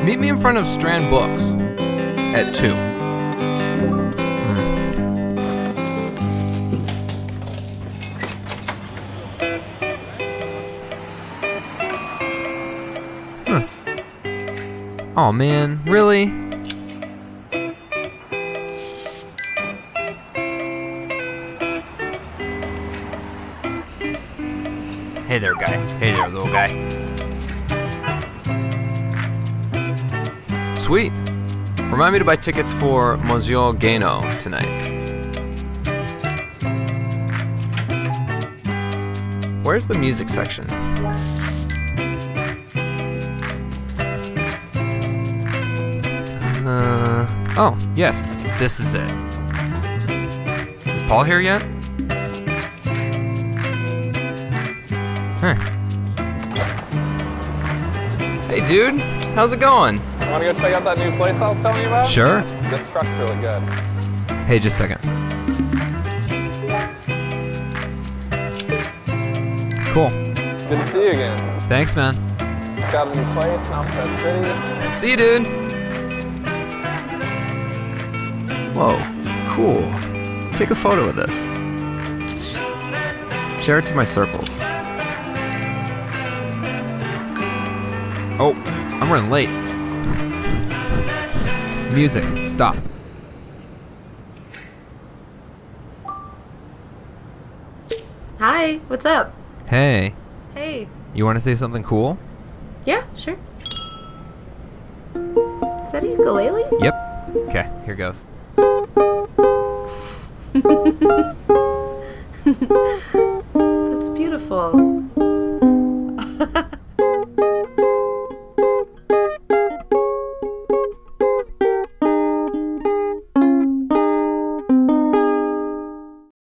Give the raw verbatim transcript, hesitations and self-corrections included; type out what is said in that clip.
Meet me in front of Strand Books at two. Mm. Huh. Oh man, really? Hey there, guy. Hey there, little guy. Sweet. Remind me to buy tickets for Monsieur Guénaud tonight. Where's the music section? Uh, oh, yes, this is it. Is Paul here yet? Huh. Hey dude, how's it going? Wanna go check out that new place I was telling you about? Sure. This truck's really good. Hey, just a second. Cool. Good to see you again. Thanks, man. Just got a new place in Alphabet City. See you, dude. Whoa, cool. Take a photo of this. Share it to my circles. Oh, I'm running late. Music, stop. Hi, what's up? Hey, Hey. you want to say something cool? Yeah, sure. Is that a ukulele? Yep. Okay, here goes.